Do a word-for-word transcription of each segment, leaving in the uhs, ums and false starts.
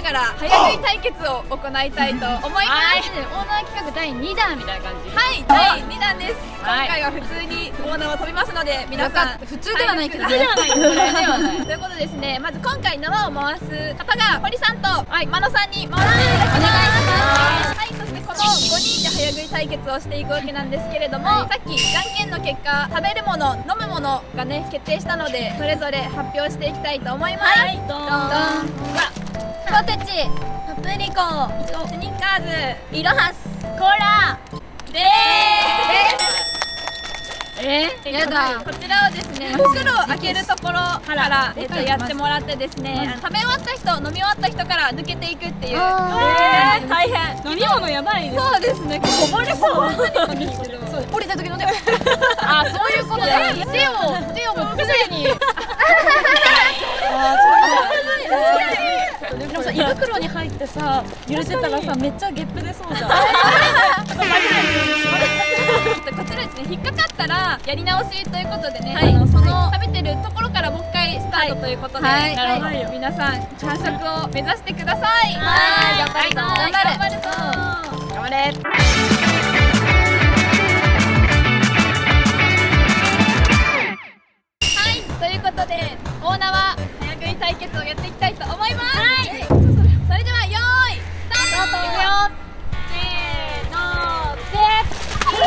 から早食い対決を行いたいと思います。 オーナー企画だいにだんみたいな感じ。 はい、だいにだんです。今回は普通にオーナーを飛びますので、皆さん普通ではないけどね。 ということでですね、まず今回縄を回す方が堀さんと真野さんに回していただきます。はい、そしてこのごにんで早食い対決をしていくわけなんですけれども、さっきじゃんけんの結果、食べるもの、飲むものがね決定したので、それぞれ発表していきたいと思います。はい、ドン。ポテチ、パプリコ、スニッカーズ、イロハス、コーラでーす。えー、やだ。こちらをですね、袋を開けるところからえっとやってもらってですね、食べ終わった人、飲み終わった人から抜けていくっていう。えー、大変。飲み物やばいです。そうですね。こぼれそう。降りた時のね。あ、そういうことで。手を手をもうすでに。でもさ、胃袋に入ってさ、揺れてたらさ、めっちゃゲップ出そうじゃん。こちらですね、引っかかったらやり直しということでね、あのその食べてるところからもう一回スタートということで、皆さん完食を目指してください。はい、頑張るぞ、頑張るぞ、頑張れ。はい、ということで大縄早食い対決をやっていきたいと思います。それではよーいスタート。いくよ。せーので。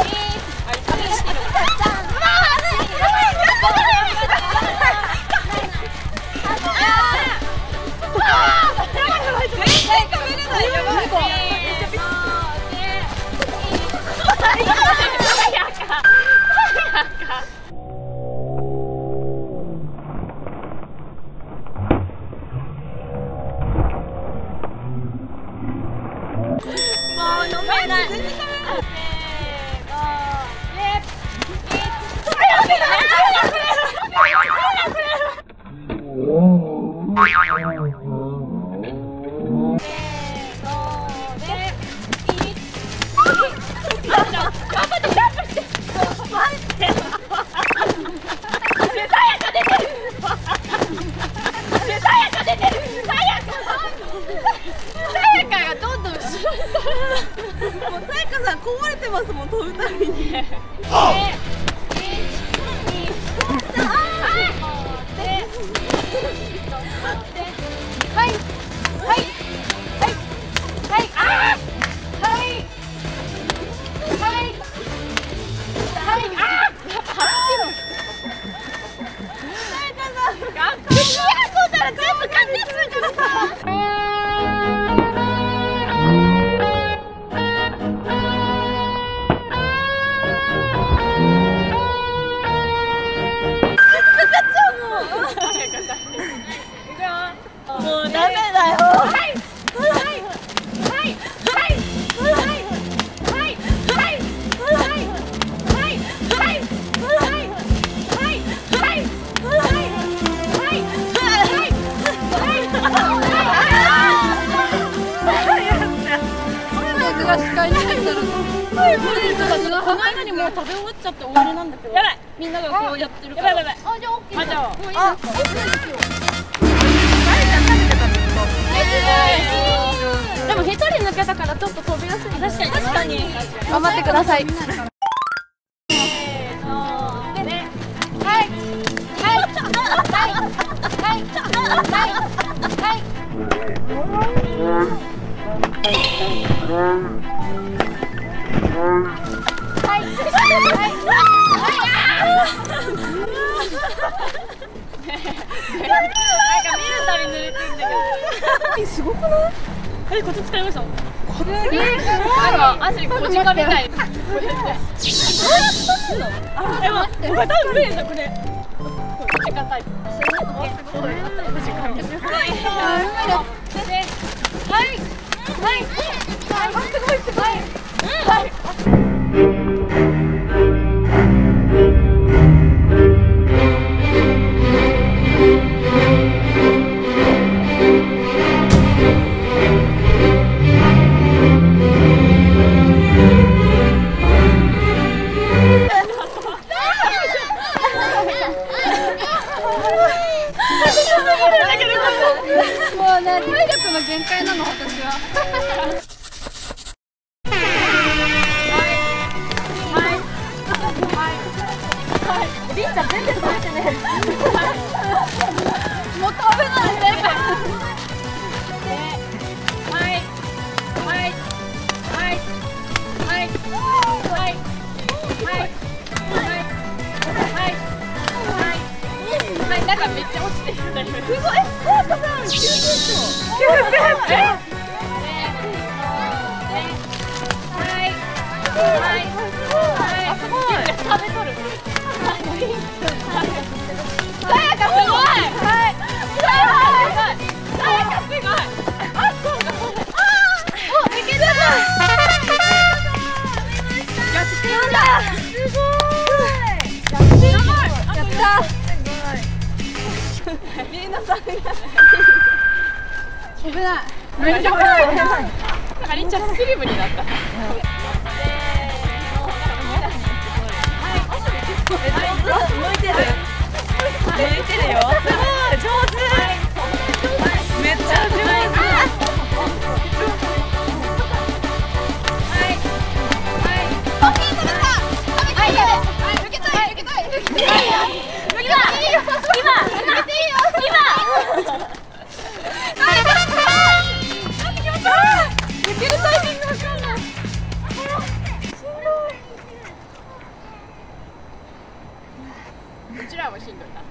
もう飲めない。こぼれてますもん、飛ぶたびに。この間にもう食べ終わっちゃって終わりなんだけど、やばい、みんながこうやってるから。やばいやばい。あ、じゃあオッケー。あ、じゃあもういいですか。あ、いいですよ。でも一人抜けたからちょっと飛びやすい。確かに確かに。頑張ってください。せーのでね。はいはいはいはいはいすごくない？え、こっち使いました。これなんか足こじかみたい。あ、え、待って。これ多分無理でしょこれ。こっち硬い。はい。はい。はい。すごいすごい。はい。もうね、体力の限界なの。 りんちゃん全然食べてね。 もう食べないで。はいはいはいはいはいはいはい、なんかめっちゃ落ちてる。すごい。え、コートさん、きゅうセント。きゅうセント。はい。はい。はい。あ、すごい。食べとる。さやかすごい。はい。さやかすごい。あ、そうか。あ、お、いけた。やってた。すごい。やった。みんなさんが危ない。めっちゃ危ない。かりんちゃんスリムになった。向いてる。向いてるよ。すごい上手。めっちゃ上手。はいはい。大きい食べた。食べたい。はい抜けたい抜けたい抜けたい。うちらもしんどいな。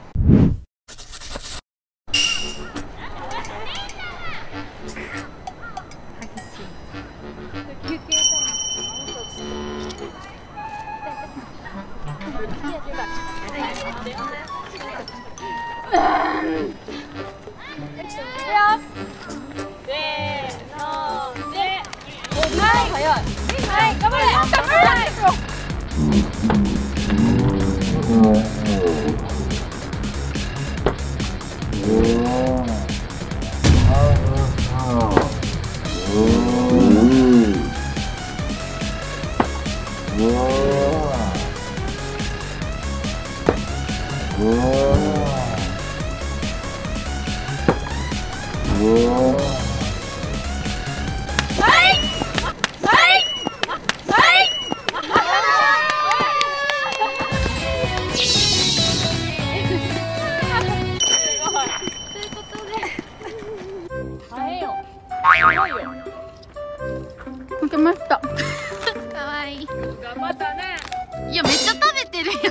負けました。 かわいい。頑張ったね。 いやめっちゃ食べてるよ。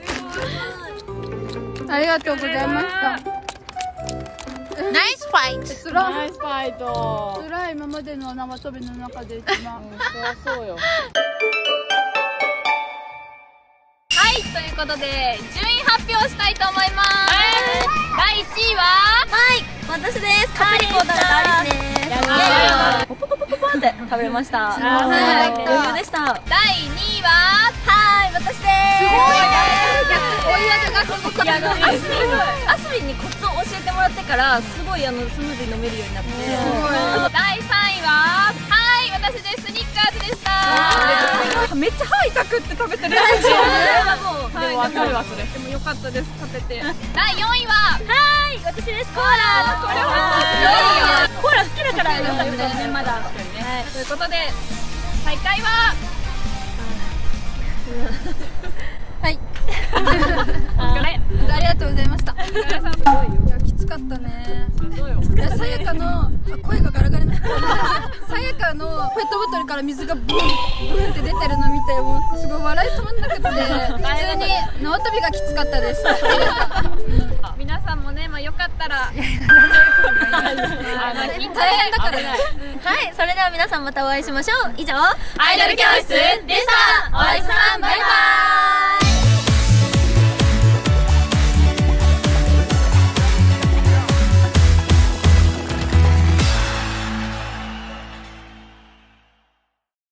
ありがとうございました。 ナイスファイト。 つらいナイスファイト。 つらい今までの縄跳びの中で一番。 そりゃそうよ。 はい、ということで順位発表したいと思います。だいいちいははい、私です。カプリコ食べたアリスです。ポポポポポポンって食べました。余裕でした。 だいにいははい、私です。すごいね。追い上げがすごくやる。 アスリンにコツを教えてもらってからすごいあのスムーズに飲めるようになって。 だいさんいははい私です。スニッカーズでした。 めっちゃ歯痛くって食べてる。でもわかるわそれ。 でも良かったです食べて。だいよんいははい私です。コーラ。 これはコーラ好きだからよかったですねまだ。 ということで大会ははいお疲れ。 ありがとうございました。 お疲れ様。 いやきつかったね。 そうよ。 いやさやかの声がガラガラになったさやかのペットボトルから水がブンブンって出てるの見てもうすごい笑い止まんなくて普通に縄跳びがきつかったです。 皆さんもね、まあよかったら大変だからね。 はい、それでは皆さんまたお会いしましょう。以上アイドル教室でした。